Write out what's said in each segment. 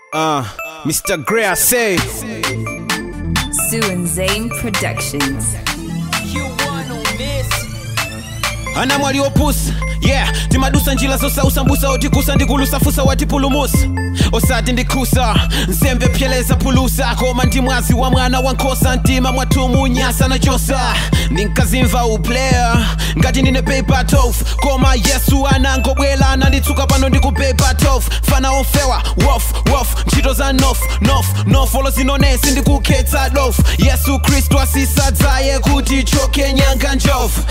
Mr. Gray, I say Sue and Zane Productions. Ana mwali opusa, yeah. Timadusa njila zosa usambusa otikusa ndikulusa fusa watipulumusa osati ndikusa nzembe pyeleza pulusa koma ndi mwazi wa mwana wankosa ntima mwatumu nyasa na josa ndinkazimva uplayer ngati ndine paper tof koma Yesu anangobwela ananditsuka pano ndikupaper tof fana ofewa wof ntchito za nof olo zinonesi ndikukhetsa dof Yesu Kristu asisadzaye kuti choke nyanga njofu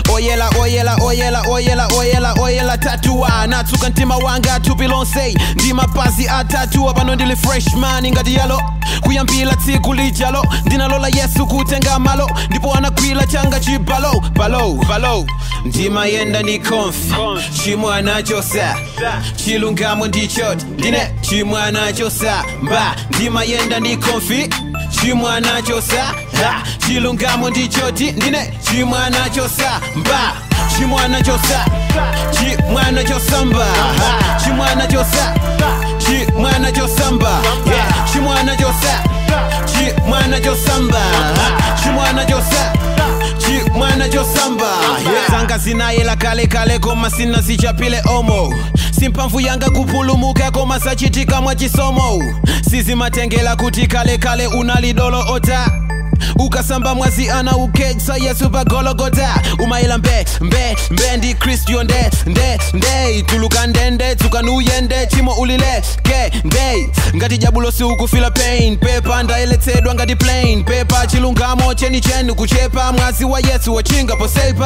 oyela tatua natsuka ntima wanga thupi lonse ndi mapazi atatu pano ndili freshman ngati yalo kuyambila tsiku lijalo ndinalola Yesu kutenga malo ndipo anagwila changa chibalo balo ndimayenda ni konfi chimwana chosa chilungamo ndichoti ndine chimwana chosa mba ndimayenda ni konfi chimwana chosa chilungamo ndichoti ndine chimwana chosa mba chimwana chosa chimwana chosamba chimwana chosa chimwana chosamba chimwana chosa chimwana chosamba chimwana chosa chimwana chosamba zanga zinayela kale koma sina zichapile omo simpamvu yanga kupulumuka koma sachitika mwachisomo sizimatengela kuti kale unalidolo ota ukasamba mwazi ana uketsa Yesu pa Golgotha umayela mbe ndi Kristu nde tuluka ndende tsukanuyende chimo ulile ke nde ngati jabulo si ukufila pain pepa ndayeletsedwa ngati plain pepa chilungamo cheni kuchepa mwazi wa Yesu wachinga posepa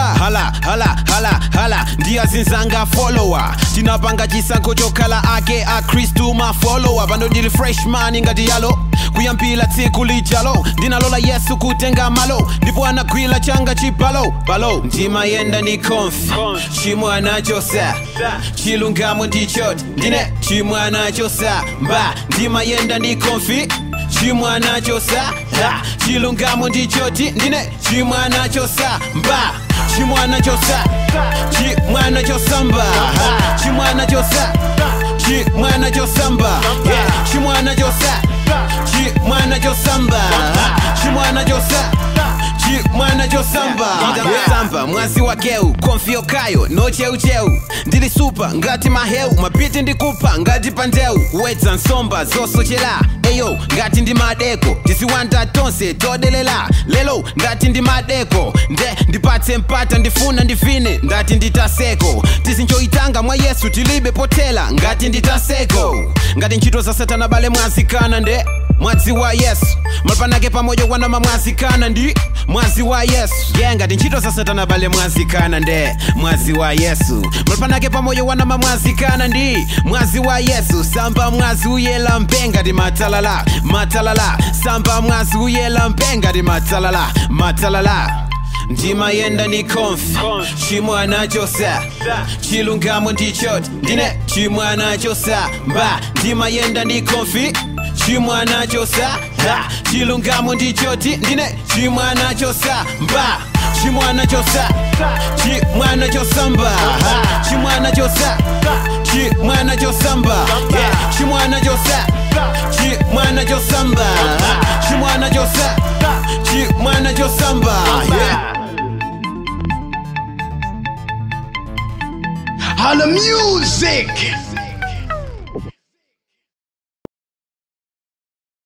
hala ndiya zinzanga follower tinapanga chisankho chokhala ake a Kristu ma follower pano ndili freshman ngati yalo kuyambila tsiku lijalo ndinalola Yesu kutenga malo ndipo anagwila changa chibalo ndimayenda ni konfi chimwana chosa chilungamo ndichoti ndine chimwana chosa mba ndimayenda ni konfi chimwana chosa chilungamo ndichoti ndine chimwana chosa mba chimwana chosa chimwana chosamba chimwana chosa chimwana chosamba chimwana chosa chimwana chosamba chimwana chosa chimwana chosamba samba mwazi wa geu konfio kayo no cheu ndili supa ngati maheu mapiti ndikupa ngati pandeu wedza nsomba zosochera eyo ngati ndi madeko tisiwanda tonse todelela lelo ngati ndi madeko ndipatse mpata ndifuna ndifine ngati nditaseko tizinjoitanga mwa Yesu tilibe potela ngati nditaseko ngati ntchito za Satana bale mwazikana nde mwazi wa Yesu malpanake pamoja wana mamwazikana ndi mwazi wa Yesu ngati ntchito za Satana bale mwazikana nde mwazi wa Yesu malpanake pamoja wana mamwazikana ndi mwazi wa Yesu samba mwazi uyela mpenga di matalala samba mwazi uyela mpenga di matalala ndimayenda ni konfi chimwana chosa chilungamo ndichoti ndine chimwana chosa mba ndimayenda ni konfi chimwana chosa chilungamo ndichoti ndine chimwana chosa mba chimwana chosa chimwana chosamba chimwana chosa chimwana chosamba chimwana chosa chimwana chosamba chimwana chosa chimwana chosamba All the music.